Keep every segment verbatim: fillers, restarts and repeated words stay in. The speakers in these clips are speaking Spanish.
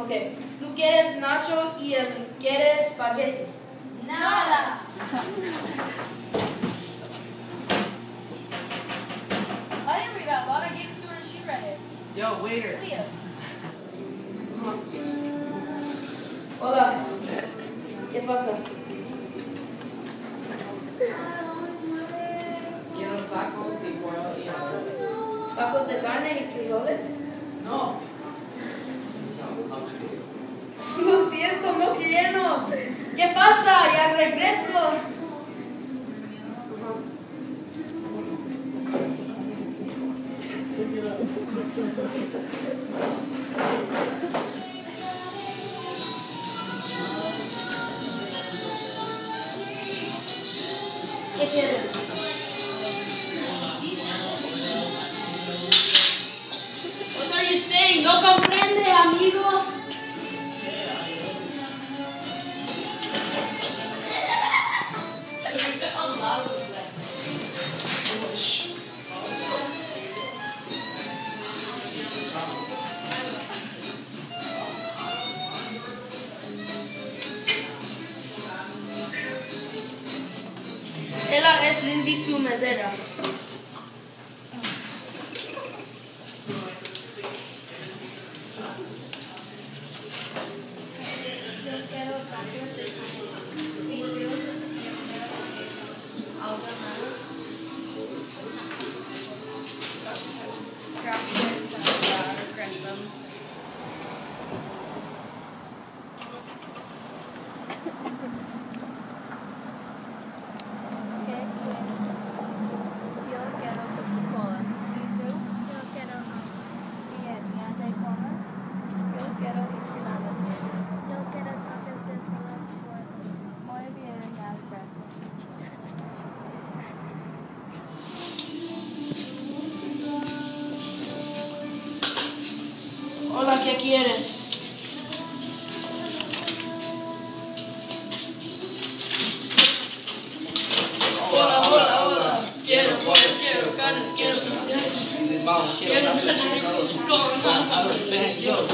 Ok, tú quieres nacho y él quiere espagueti. Nada. I didn't read out loud. I gave it to her and she read it. Yo, waiter. Leah. Hola, ¿qué pasa? Quiero tacos de pollo y arroz. ¿Tacos de carne y frijoles? No. Lo siento, no quiero. ¿Qué pasa? Ya regreso. ¿Qué quieres? What are you saying? ¿No comprende, amigo? Ella es Lindsay, su mesera. Hola, ¿qué quieres? Hola, hola, hola. Quiero pollo, quiero carne, quiero Vamos, quiero tacos con arroz. Ven, Dios.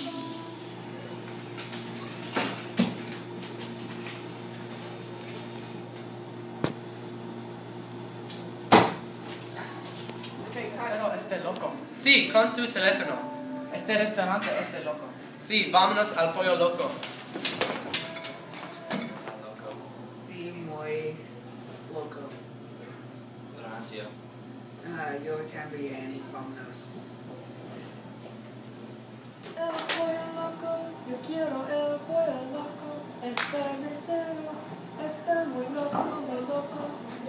Este loco. Sí, con su teléfono. Este restaurante este loco. Sí, vámonos al pollo loco. Sí, muy loco. Gracias. Ah, yo también, vámonos. El pollo loco, yo quiero el pollo loco. Este mesero está muy loco, muy loco.